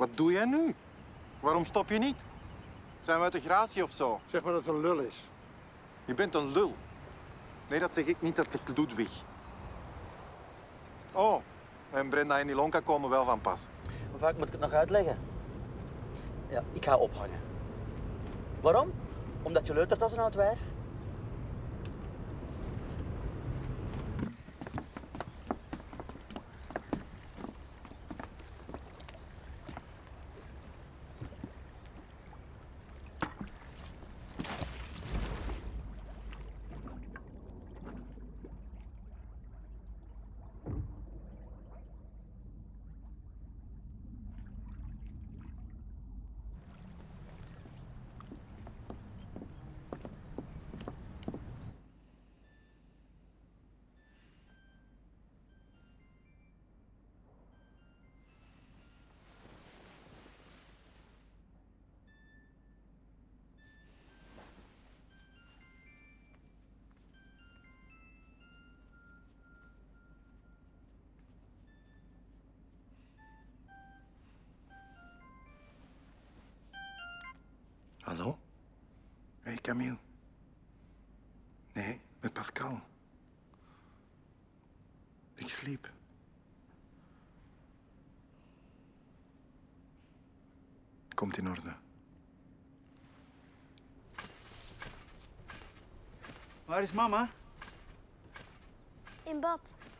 Wat doe jij nu? Waarom stop je niet? Zijn we uit de gratie of zo? Zeg maar dat het een lul is. Je bent een lul. Nee, dat zeg ik niet, dat zegt Ludwig. Oh, en Brenda en Ilonka komen wel van pas. Hoe vaak moet ik het nog uitleggen? Ja, ik ga ophangen. Waarom? Omdat je leutert als een oud wijf? Hallo? Hey, Camille. Nee, met Pascal. Ik sliep. Komt in orde. Waar is mama? In bad.